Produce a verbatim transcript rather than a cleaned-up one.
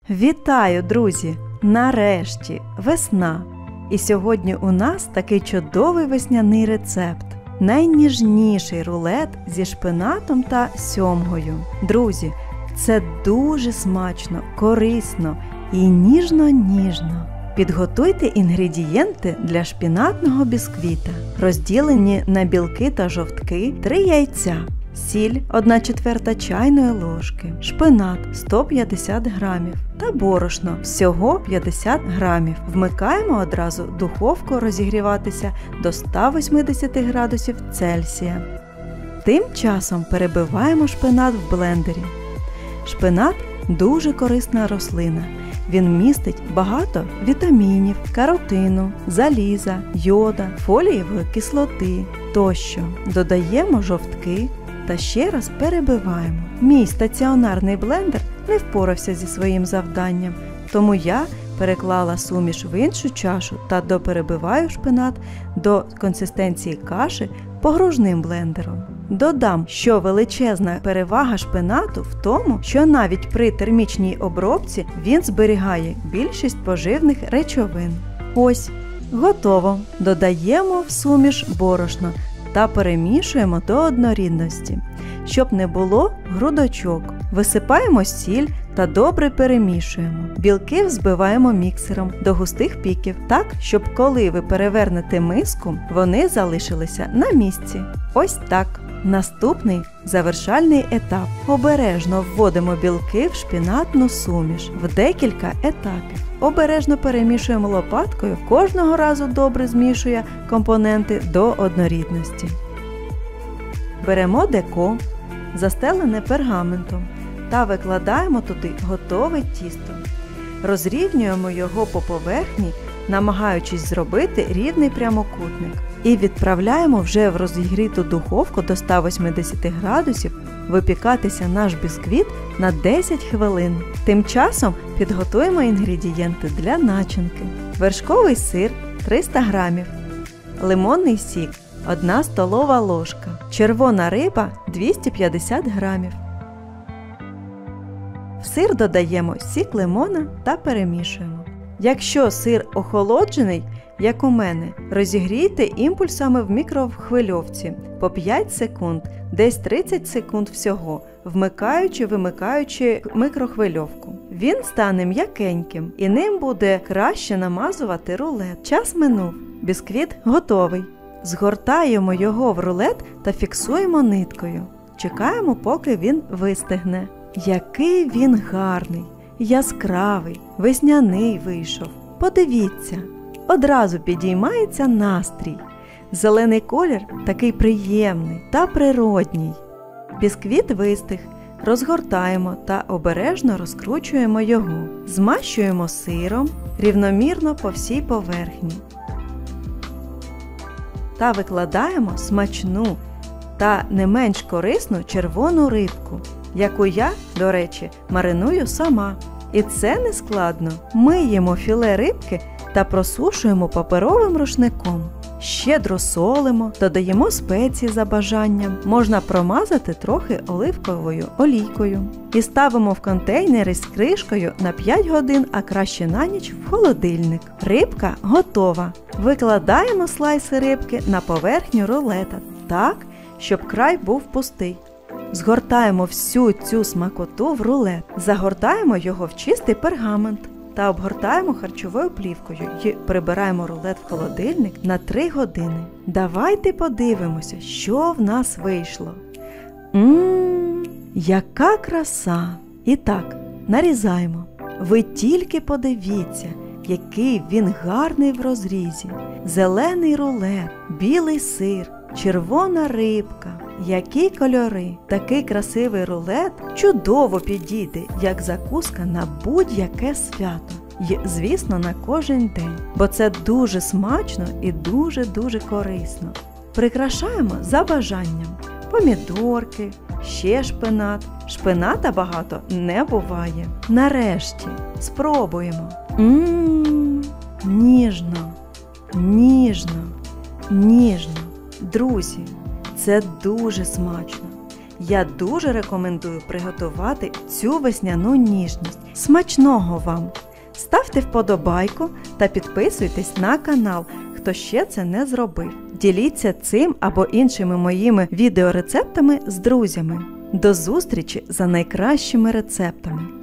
Вітаю, друзі! Нарешті весна! І сьогодні у нас такий чудовий весняний рецепт. Найніжніший рулет зі шпинатом та сьомгою. Друзі, це дуже смачно, корисно і ніжно-ніжно. Підготуйте інгредієнти для шпинатного бісквіта. Розділені на білки та жовтки три яйця, сіль одна четверта чайної ложки, шпинат сто п'ятдесят грамів та борошно всього п'ятдесят грамів. Вмикаємо одразу духовку розігріватися до ста вісімдесят градусів Цельсія. Тим часом перебиваємо шпинат в блендері. Шпинат – дуже корисна рослина. Він містить багато вітамінів, каротину, заліза, йода, фолієвої кислоти тощо. Додаємо жовтки та ще раз перебиваємо. Мій стаціонарний блендер не впорався зі своїм завданням, тому я переклала суміш в іншу чашу та доперебиваю шпинат до консистенції каші погружним блендером. Додам, що величезна перевага шпинату в тому, що навіть при термічній обробці він зберігає більшість поживних речовин. Ось, готово. Додаємо в суміш борошно та перемішуємо до однорідності, щоб не було грудочок. Висипаємо сіль та добре перемішуємо. Білки взбиваємо міксером до густих піків, так, щоб коли ви перевернете миску, вони залишилися на місці. Ось так. Наступний завершальний етап. Обережно вводимо білки в шпинатну суміш в декілька етапів. Обережно перемішуємо лопаткою, кожного разу добре змішує компоненти до однорідності. Беремо деко, застелене пергаментом, та викладаємо туди готове тісто. Розрівнюємо його по поверхні, намагаючись зробити рівний прямокутник. І відправляємо вже в розігріту духовку до ста вісімдесят градусів випікатися наш бісквіт на десять хвилин. Тим часом підготуємо інгредієнти для начинки. Вершковий сир триста грамів, лимонний сік одна столова ложка, червона риба двісті п'ятдесят грамів. В сир додаємо сік лимона та перемішуємо. Якщо сир охолоджений, як у мене, розігрійте імпульсами в мікрохвильовці по п'ять секунд, десь тридцять секунд всього, вмикаючи-вимикаючи мікрохвильовку. Він стане м'якеньким і ним буде краще намазувати рулет. Час минув. Бісквіт готовий. Згортаємо його в рулет та фіксуємо ниткою. Чекаємо, поки він вистигне. Який він гарний, яскравий, весняний вийшов. Подивіться. Одразу підіймається настрій. Зелений колір такий приємний та природній. Бісквіт вистиг. Розгортаємо та обережно розкручуємо його. Змащуємо сиром рівномірно по всій поверхні. Та викладаємо смачну та не менш корисну червону рибку, яку я, до речі, мариную сама. І це не складно. Миємо філе рибки та просушуємо паперовим рушником. Щедро солимо, додаємо спеції за бажанням. Можна промазати трохи оливковою олійкою. І ставимо в контейнери з кришкою на п'ять годин, а краще на ніч в холодильник. Рибка готова. Викладаємо слайси рибки на поверхню рулета так, щоб край був пустий. Згортаємо всю цю смакоту в рулет. Загортаємо його в чистий пергамент та обгортаємо харчовою плівкою і прибираємо рулет в холодильник на три години. Давайте подивимося, що в нас вийшло. Ммм, яка краса! І так, нарізаємо. Ви тільки подивіться, який він гарний в розрізі. Зелений рулет, білий сир, червона рибка. Які кольори! Такий красивий рулет чудово підійде, як закуска на будь-яке свято. І, звісно, на кожен день, бо це дуже смачно і дуже-дуже корисно. Прикрашаємо за бажанням. Помідорки, ще шпинат. Шпината багато не буває. Нарешті спробуємо. Ммм, ніжно, ніжно, ніжно. Друзі, це дуже смачно. Я дуже рекомендую приготувати цю весняну ніжність Смачного вам! Ставте вподобайку та підписуйтесь на канал, хто ще це не зробив. Діліться цим або іншими моїми відеорецептами з друзями. До зустрічі за найкращими рецептами!